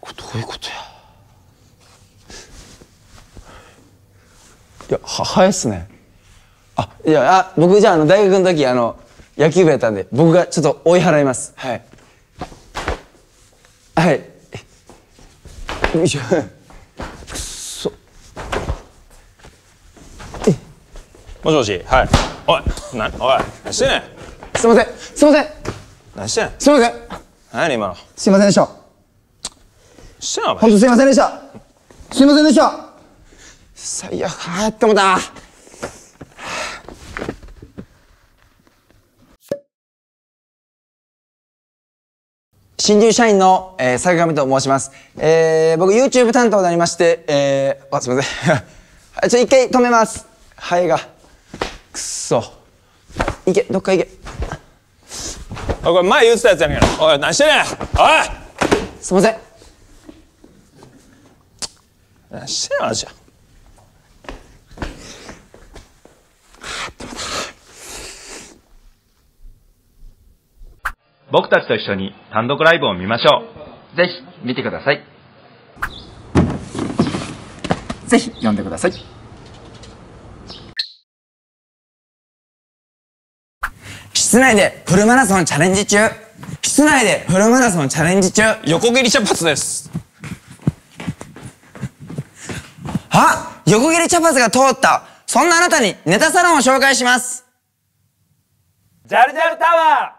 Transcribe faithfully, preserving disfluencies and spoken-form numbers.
どういうことや。いや、は、早いっすね。あ、いや、あ、僕じゃあ、あの、大学の時、あの、野球部やったんで、僕がちょっと追い払います。はい。はい。よいしょ。くそ。 もしもし、はい。おい、な、おい、何してんねん。 すいません、すいません。 何してんねん。 すいません。 何やねん、今の。 すいませんでした。 してんの、お前。 本当すいませんでした。すいませんでした。最悪、はぁってもだ。新入社員の、えー、坂上と申します。えー、僕 YouTube 担当になりまして、えー、あ、すみません。ちょ、一回止めます。ハエが。くっそ。いけ、どっか行け。 おい、これ前言ってたやつやねんけど。おい、何してんねん。おい。 すいません。 何してんの、マジや。 僕たちと一緒に単独ライブを見ましょう。 ぜひ見てください。ぜひ読んでください。 室内でフルマラソンチャレンジ中。室内でフルマラソンチャレンジ中。 横切り茶髪です。 あ、横切り茶髪が通った。そんなあなたにネタサロンを紹介します。 ジャルジャルタワー